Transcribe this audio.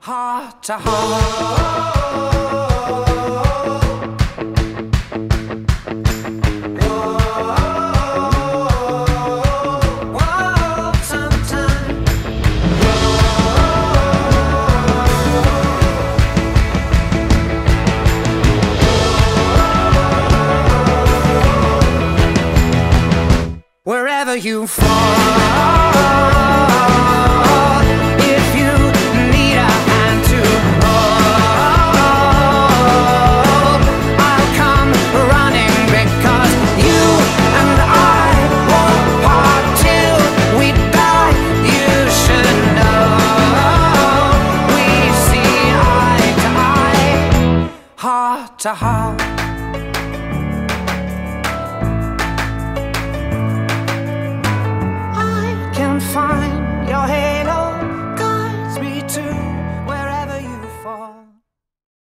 heart to heart. Wherever you fall, if you need a hand to hold, I'll come running because you and I won't part till we die. You should know we see eye to eye, heart to heart.